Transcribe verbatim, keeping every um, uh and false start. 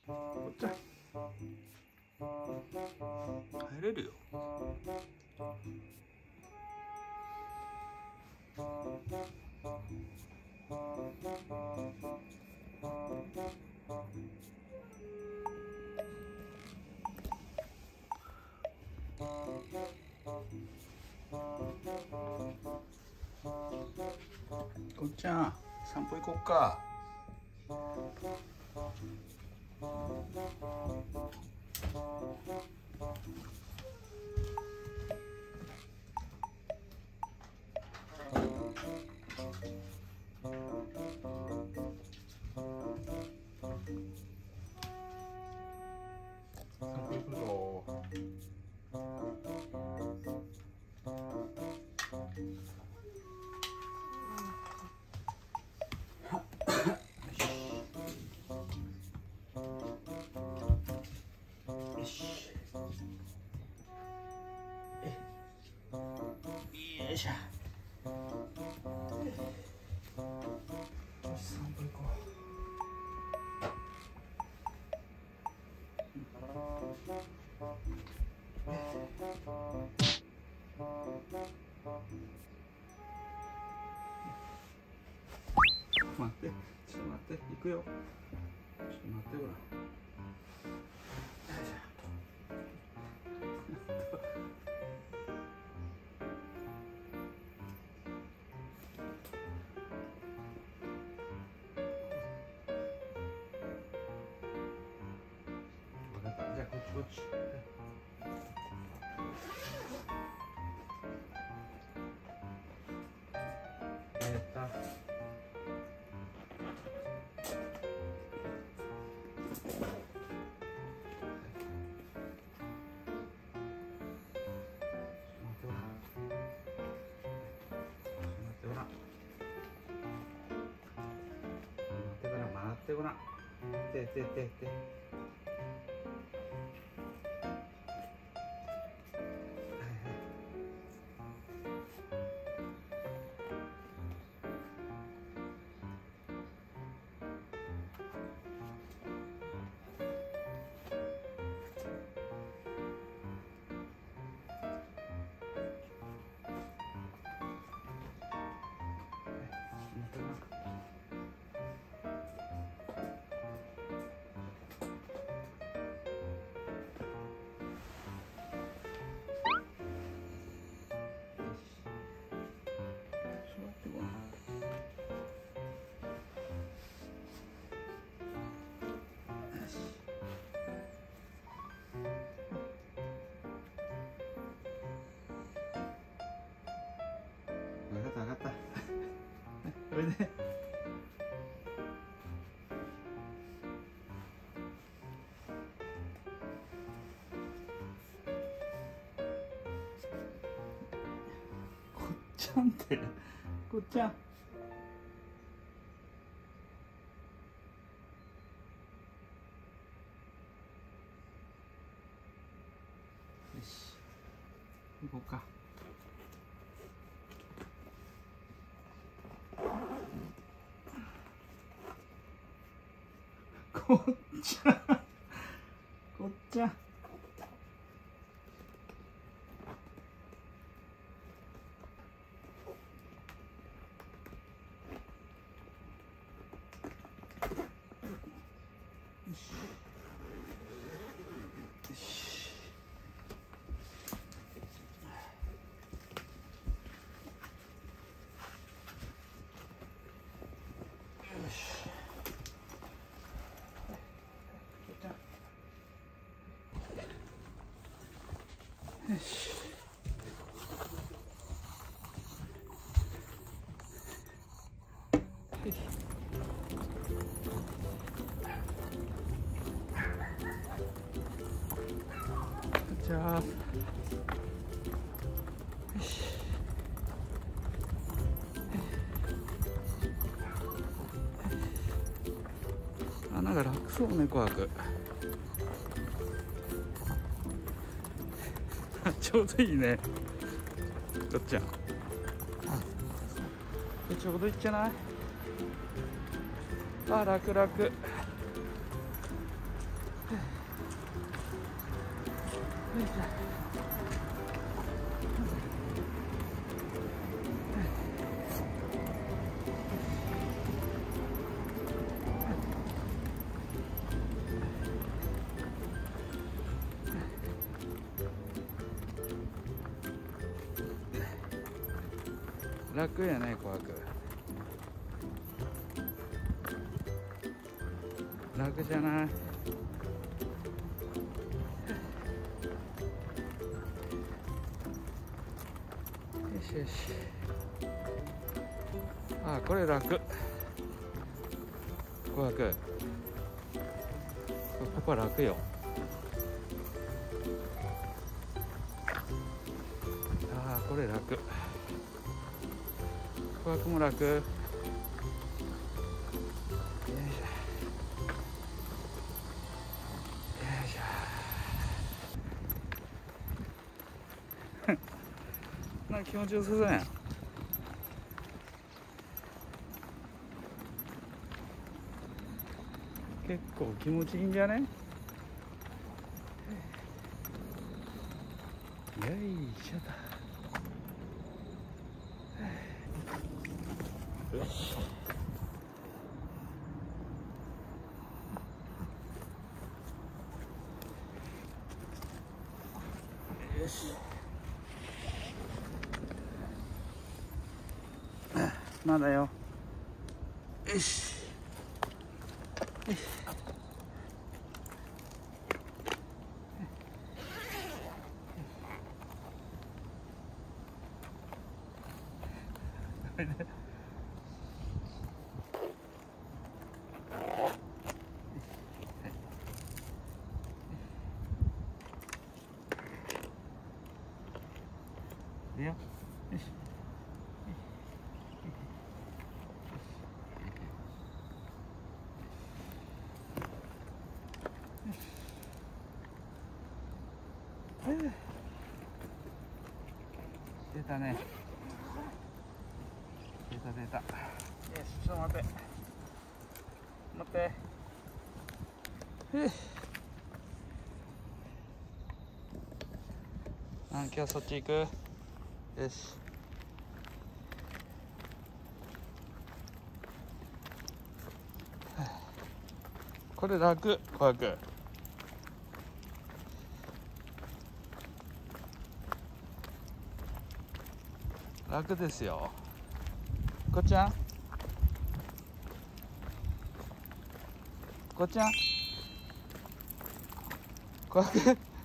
こっちゃ入れるよ。こっちゃん、散歩行こっか。散歩行くぞ。よし。よいしょ。よし、散歩行こう。待って、ちょっと待って、行くよ。ちょっと待ってごらん。分かった、じゃあこっちこっち。えーっと。回ってごらん。てててて。分かった分かった。これで。こっちゃんって、こっちゃん。よし、行こうか。こっちゃん、こっちゃん。よし。よし。よし。よし。じゃあ、よし。穴が楽そうね、怖く。ちょうどいいね。こっちゃん。ちょうどいいんじゃない？あ、楽楽。 楽やね、怖く。楽じゃない。よしよし。あ、これ楽。怖く。ここ楽よ。ああ、これ楽。怖くも楽。よいしょ。よいしょ。なんか気持ちよさそうやん。結構気持ちいいんじゃね？よいしょと。よし。よし。まだよ。よし。よし。いいよ。よし。出たね。出た出た。よし、ちょっと待って。待って。あ、今日そっち行く。よし。これ楽、怖く。楽ですよ。こっちゃん。こっちゃん。怖く。